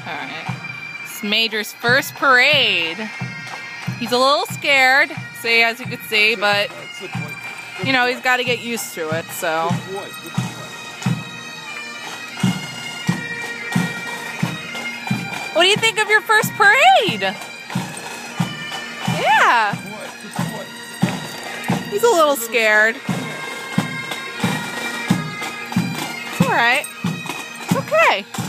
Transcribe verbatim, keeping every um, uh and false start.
Alright. It's Major's first parade. He's a little scared, see, as you can see, but, you know, he's got to get used to it, so. What do you think of your first parade? Yeah. He's a little scared. It's alright. It's okay.